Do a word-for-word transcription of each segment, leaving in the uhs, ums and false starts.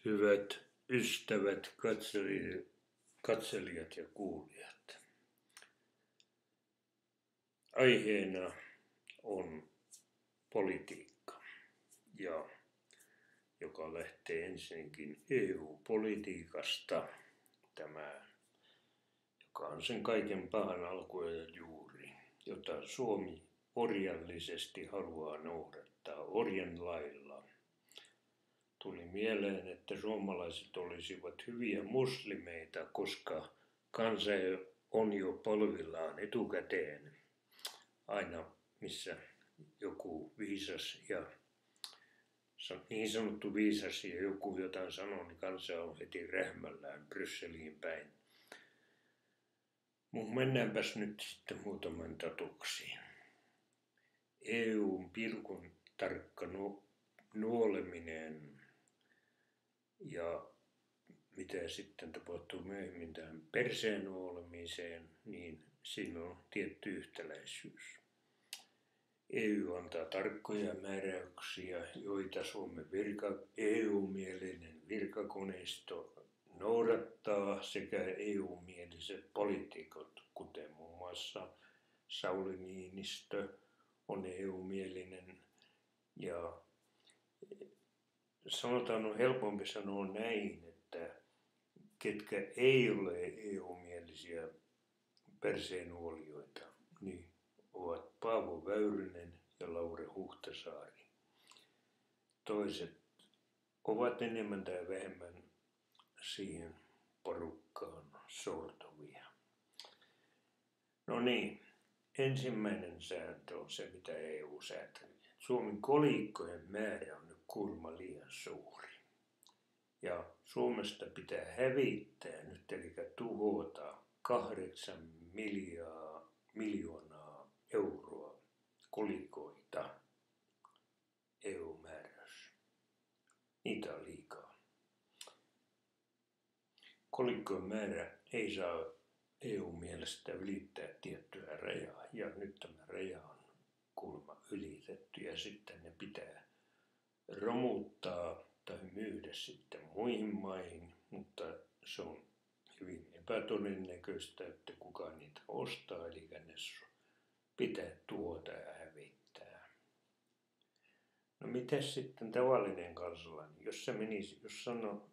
Hyvät ystävät, katselijat, katselijat ja kuulijat. Aiheena on politiikka, ja joka lähtee ensinnäkin E U-politiikasta, tämä, joka on sen kaiken pahan alku ja juuri, jota Suomi orjallisesti haluaa noudattaa orjan lailla. Tuli mieleen, että suomalaiset olisivat hyviä muslimeita, koska kansa on jo polvillaan etukäteen. Aina missä joku viisas ja niin sanottu viisas ja joku jotain sanoo, niin kansa on heti rähmällään Brysseliin päin. Mutta mennäänpäs nyt sitten muutaman tatuksiin. E U:n pilkun tarkka nu- nuoleminen ja mitä sitten tapahtuu myöhemmin tähän perseen nuolemiseen, niin siinä on tietty yhtäläisyys. E U antaa tarkkoja määräyksiä, joita Suomen virka, E U-mielinen virkakoneisto noudattaa, sekä E U-mieliset poliitikot, kuten muun muassa Sauli Niinistö on E U-mielinen. Ja sanotaan, on helpompi sanoa näin, että ketkä ei ole E U-mielisiä perseenuolijoita, niin ovat Paavo Väyrynen ja Lauri Huhtasaari. Toiset ovat enemmän tai vähemmän siihen porukkaan sortuvia. No niin, ensimmäinen sääntö on se, mitä E U säätelee. Suomen kolikkojen määrä on nyt kuulemma liian suuri. Ja Suomesta pitää hävittää nyt, eli tuhota kahdeksan miljoonaa, miljoonaa euroa kolikoita. E U-määräys. Niitä on liikaa. Kolikkojen määrä ei saa E U-mielestä ylittää tiettyä rajaa, ja nyt tämä raja on kuulemma ylitetty, ja sitten ne pitää romuttaa tai myydä sitten muihin maihin, mutta se on hyvin epätodennäköistä, että kukaan niitä ostaa, eli ne pitää tuota ja hävittää. No mitäs sitten tavallinen kansalainen, jos se menisi, jos sanoo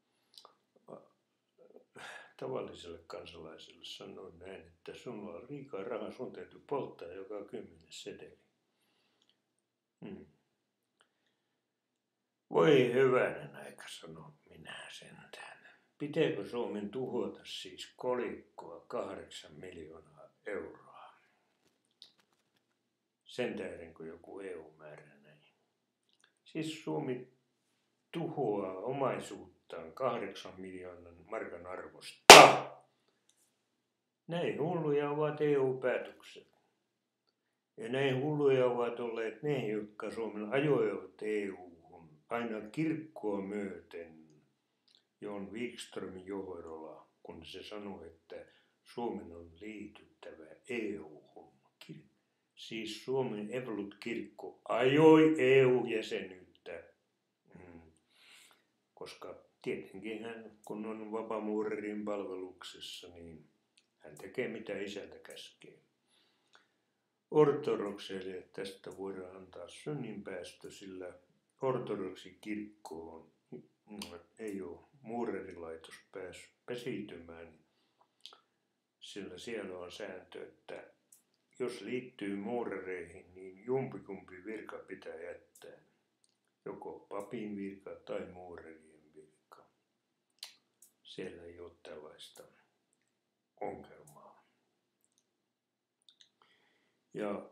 tavalliselle kansalaiselle sanoo näin, että sulla on liikaa rahaa, sun täytyy polttaa joka kymmenes seteli. Hmm. Voi hyvänen aika, sanon minä sentään. Pitääkö Suomen tuhota siis kolikkoa kahdeksan miljoonaa euroa? Sen tähden, kun joku E U-määrä näin. Siis Suomi tuhoaa omaisuuttaan kahdeksan miljoonan markan arvosta. Näin hulluja ovat E U-päätökset. Ja näin hulluja ovat olleet ne, jotka Suomen ajoivat E U:hun aina kirkkoa myöten. Jon Wikströmin johdolla, kun se sanoi, että Suomen on liityttävä E U:hun. Siis Suomen evankelisluterilainen ajoi E U-jäsenyyttä, mm. koska tietenkin hän, kun on vapaamuurarin palveluksessa, niin hän tekee mitä isältä käskee. Ortodokseille tästä voidaan antaa synninpäästö, sillä ortodoksi kirkkoon ei ole muurarilaitos päässyt pesiytymään, sillä siellä on sääntö, että jos liittyy muurareihin, niin jompikumpi virka pitää jättää, joko papin virka tai muurarien virka. Siellä ei ole tällaista ongelmaa. Ja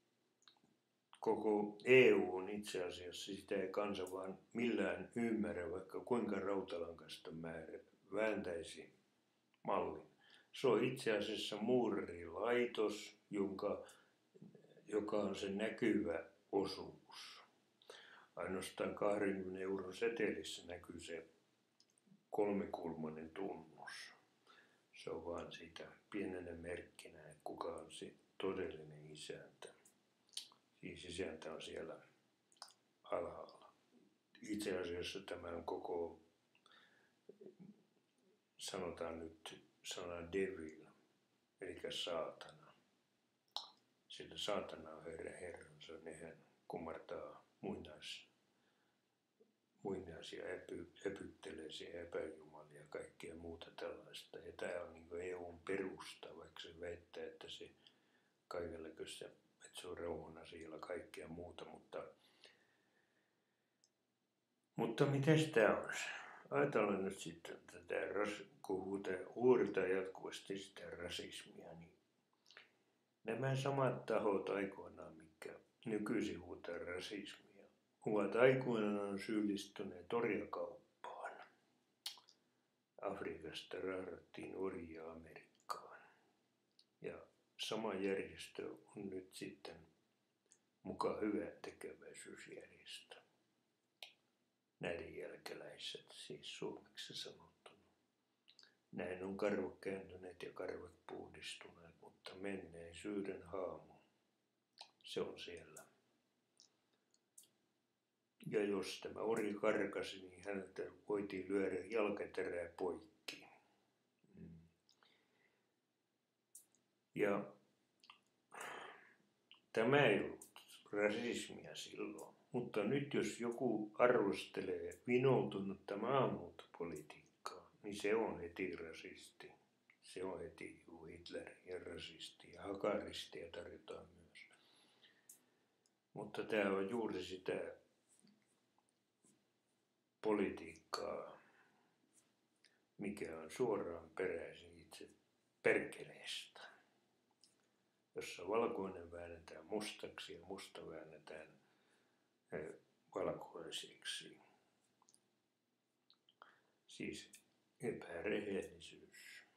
koko E U on itse asiassa, sitä ei kansa vaan millään ymmärrä, vaikka kuinka rautalankasta määrä vääntäisi mallin. Se on itse asiassa muurarilaitos, jonka, joka on se näkyvä osuus. Ainoastaan kahdenkymmenen euron setelissä näkyy se kolmikulmainen tunnus. Se on vaan sitä pienenä merkkinä, että kuka on se todellinen isäntä. Siis isäntä on siellä alhaalla. Itse asiassa tämän koko sanotaan nyt sana devil, eli saatana. Sillä saatana on heidän herransa, nehän kumartaa muinais, muinaisia epy, epytteleisiä epäjumalia ja kaikkea muuta tällaista. Ja tämä on niin kuin E U:n perusta, vaikka se väittää, että se kaikenlaista, että se on rauhan asialla kaikkea muuta, mutta Mutta mites tää on? Ajatellaan nyt sitten tätä, kun huudetaan jatkuvasti sitä rasismia, niin nämä samat tahot aikoinaan, mitkä nykyisin huutaa rasismia, ovat aikoinaan syyllistyneet orjakauppaan. Afrikasta rahdattiin orjia Amerikkaan. Ja sama järjestö on nyt sitten mukaan hyväntekeväisyysjärjestö. Näiden jälkeläiset, siis suomeksi sanottuna. Näin on karvot kääntyneet ja karvat puhdistuneet, mutta menneisyyden haamu, se on siellä. Ja jos tämä orja karkasi, niin häneltä voitiin lyödä jalkaterää poikki. Ja tämä ei ollut rasismia silloin. Mutta nyt jos joku arvostelee vinoutunutta maahanmuuttopolitiikkaa, niin se on heti rasisti. Se on heti Hitler ja rasisti ja hakaristia tarjotaan myös. Mutta tämä on juuri sitä politiikkaa, mikä on suoraan peräisin itse perkeleestä, jossa valkoinen väännetään mustaksi ja musta väännetään valkoiseksi. Siis epärehellisyys.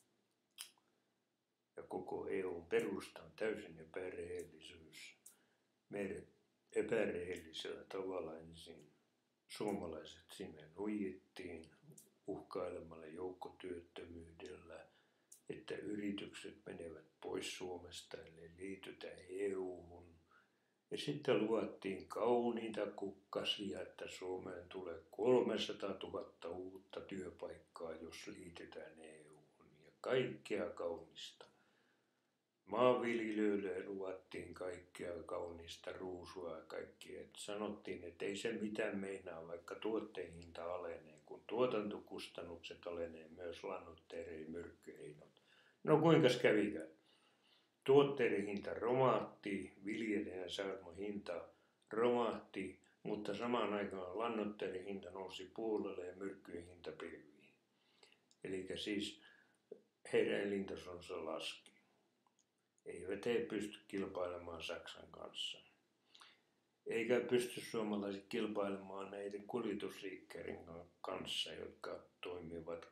Ja koko E U:n perusta on täysin epärehellisyys. Meidät epärehellisellä tavalla ensin suomalaiset sinne nuijittiin uhkailemalla joukkotyöttömyydellä, että yritykset menevät pois Suomesta, ellei liitytä E U:hun. Ja sitten luvattiin kauniita kukkasia, että Suomeen tulee kolmesataatuhatta uutta työpaikkaa, jos liitytään E U:hun. Ja kaikkea kaunista. Maanviljelijöille luvattiin kaikkea kaunista ruusua ja kaikkea. Et sanottiin, että ei se mitään meinaa, vaikka tuotteen hinta alenee, kun tuotantokustannukset alenee myös lannoitteiden ja myrkkyjen. No kuinkas kävikään? Tuotteiden hinta romahti, viljelijän saama hinta romahti, mutta samaan aikaan lannoitteiden hinta nousi puolelle ja myrkkyjen hinta pilviin. Eli siis heidän elintasonsa laski. Eivät he pysty kilpailemaan Saksan kanssa. Eikä pysty suomalaiset kilpailemaan näiden kuljetusliikkeiden kanssa, jotka toimivat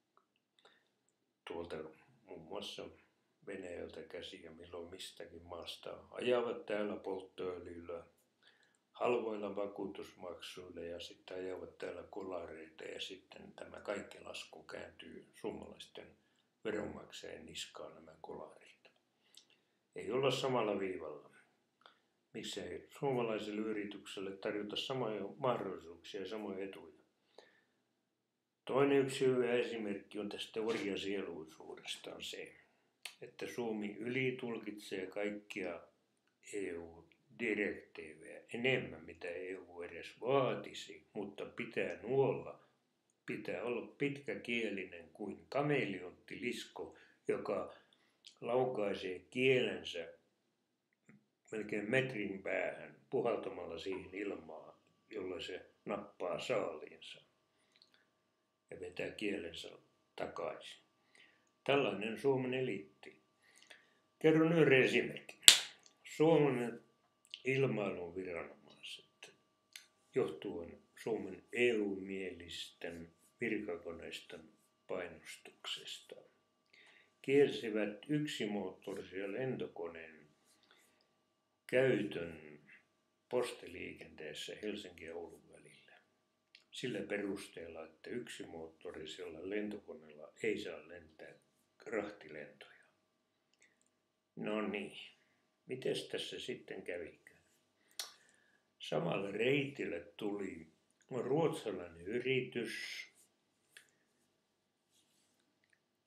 tuolta muun muassa Venäjältä käsiä milloin mistäkin maasta. Ajavat täällä polttoöljyllä, halvoilla vakuutusmaksuilla ja sitten ajavat täällä kolareita ja sitten tämä kaikki lasku kääntyy suomalaisten veronmaksajien niskaan nämä kolarit. Ei olla samalla viivalla. Miksei suomalaiselle yritykselle tarjota samoja mahdollisuuksia ja samoja etuja. Toinen yksi hyvä esimerkki on tästä orjasieluisuudesta on se, että Suomi ylitulkitsee kaikkia E U-direktiivejä enemmän, mitä E U edes vaatisi, mutta pitää nuolla, pitää olla pitkäkielinen kuin kameleonttilisko, joka laukaisee kielensä melkein metrin päähän puhaltamalla siihen ilmaa, jolla se nappaa saaliinsa ja vetää kielensä takaisin. Tällainen Suomen eliitti. Kerron yhden esimerkin. Suomen ilmailun viranomaiset, johtuen Suomen E U-mielisten virkakoneiston painostuksesta, kielsivät yksimoottorisia lentokoneen käytön postiliikenteessä Helsinki ja Oulun välillä. Sillä perusteella, että yksimoottorisella lentokoneella ei saa lentää rahtilentoja. No niin, mites tässä sitten kävikään? Samalle reitille tuli ruotsalainen yritys,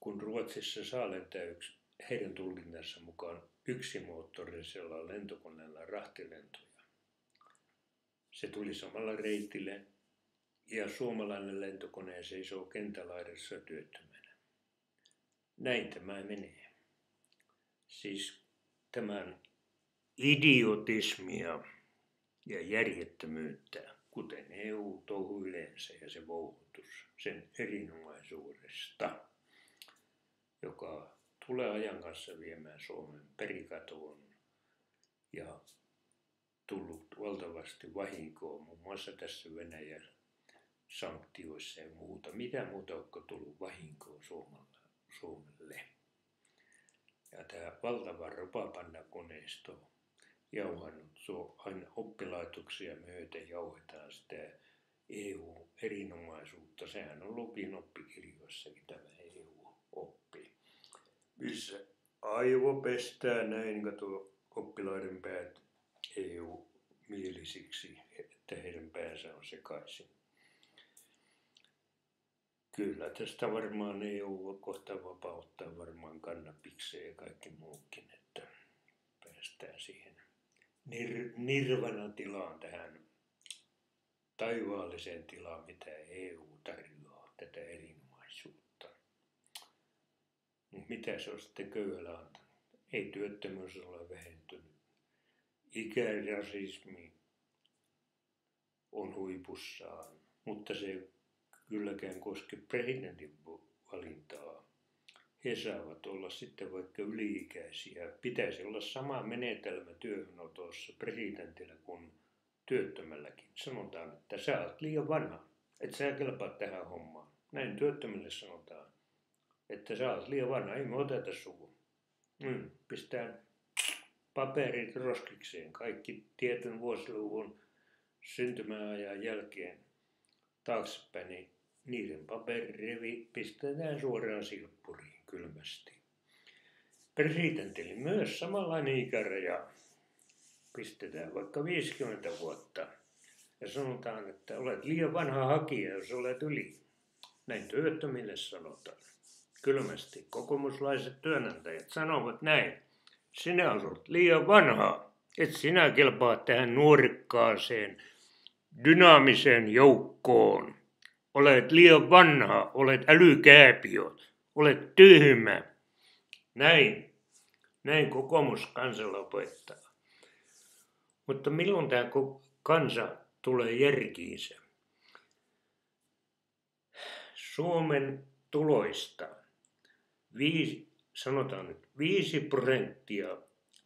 kun Ruotsissa saa lentää yksi, heidän tulkinnansa mukaan yksimoottorisella lentokoneella rahtilentoja. Se tuli samalla reitille ja suomalainen lentokone seisoo kentälaidassa työttömänä. Näin tämä menee. Siis tämän idiotismia ja järjettömyyttä, kuten E U-touhu yleensä ja se vouhutus sen erinomaisuudesta, joka tulee ajan kanssa viemään Suomen perikatoon ja tullut valtavasti vahinkoa, muun muassa tässä Venäjän sanktioissa ja muuta. Mitä muuta onko tullut vahinkoa Suomelle? Ja tämä valtava ropapannakoneisto jauhannut aina oppilaitoksia myöten jauhetaan sitä E U-erinomaisuutta. Sehän on Lupin oppikirjoissakin tämä E U-oppi, missä aivo pestää näin, kato oppilaiden päät E U-mielisiksi, että heidän päänsä on sekaisin. Kyllä tästä varmaan E U kohta vapauttaa varmaan kannabikseen ja kaikki muukin, että päästään siihen nir- nirvana-tilaan, tähän taivaalliseen tilaan, mitä E U tarjoaa, tätä erinomaisuutta. Mitä se on sitten köyhällä antanut? Ei työttömyys ole vähentynyt. Ikärasismi on huipussaan, mutta se ei kylläkään koske presidentin valintaa. He saavat olla sitten vaikka yli-ikäisiä. Pitäisi olla sama menetelmä työhönotossa presidentillä kuin työttömälläkin. Sanotaan, että sä oot liian vanha, että sä kelpaa tähän hommaan. Näin työttömille sanotaan, että sä oot liian vanha, ei me oteta sua. Mm, pistää paperit roskikseen, kaikki tietyn vuosiluvun syntymäajan jälkeen taaksepäin, niin niiden paperirevi pistetään suoraan silppuriin kylmästi. Presidentille myös samanlainen ikäraja pistetään vaikka viisikymmentä vuotta ja sanotaan, että olet liian vanha hakija, jos olet yli. Näin työttömille sanotaan. Kylmästi kokoomuslaiset työnantajat sanovat näin. Sinä olet liian vanha, et sinä kelpaa tähän nuorikkaaseen, dynaamiseen joukkoon. Olet liian vanha, olet älykääpiö, olet tyhmä. Näin, näin kokoomus kansalla opettaa. Mutta milloin tämä kansa tulee järkiinsä? Suomen tuloista, viisi, sanotaan nyt, viisi prosenttia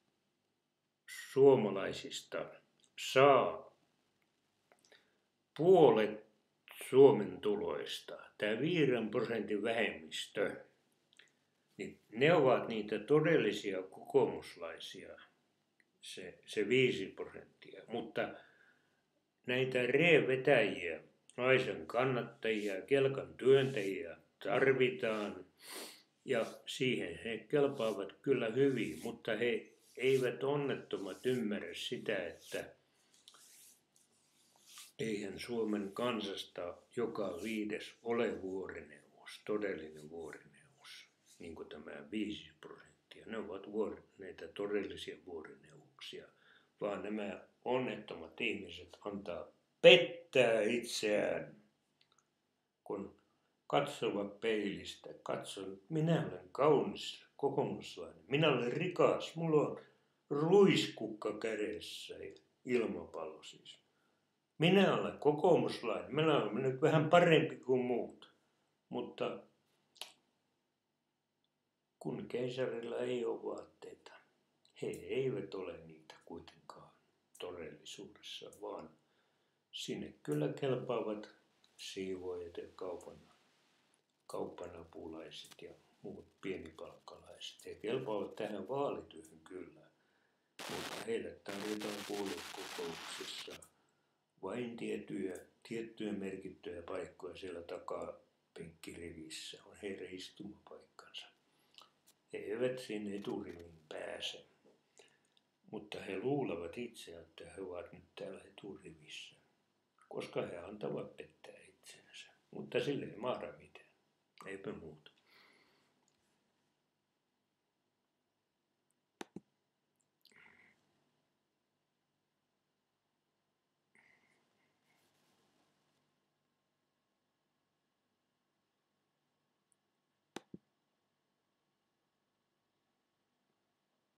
suomalaisista saa puolet Suomen tuloista. Tämä viiden prosentin vähemmistö, niin ne ovat niitä todellisia kokoomuslaisia, se, se viisi prosenttia. Mutta näitä reenvetäjiä, naisen kannattajia, kelkan työntäjiä tarvitaan ja siihen he kelpaavat kyllä hyvin, mutta he eivät onnettomat ymmärrä sitä, että eihän Suomen kansasta joka viides ole vuorineuvos, todellinen vuorineuvos, niin kuin tämä viisi prosenttia. Ne ovat vuori, näitä todellisia vuorineuvoksia, vaan nämä onnettomat ihmiset antaa pettää itseään, kun katsovat peilistä, katsovat, minä olen kaunis kokoomuslainen, minä olen rikas, mulla on ruiskukka kädessä, ilmapallo siis. Minä olen kokoomuslainen, minä olen nyt vähän parempi kuin muut, mutta kun keisarilla ei ole vaatteita, he eivät ole niitä kuitenkaan todellisuudessa, vaan sinne kyllä kelpaavat siivoojat ja kaupan, kaupanapulaiset ja muut pienipalkkalaiset. He kelpaavat tähän vaalityöhön kyllä, mutta heille tarvitaan puoluekokouksissa vain tiettyjä, tiettyjä merkittyjä paikkoja siellä takapenkkirivissä on heidän istumapaikkansa. He eivät sinne eturiviin pääse, mutta he luulevat itse, että he ovat nyt täällä eturivissä, koska he antavat pettää itsensä. Mutta sille ei mahda mitään, eipä muuta.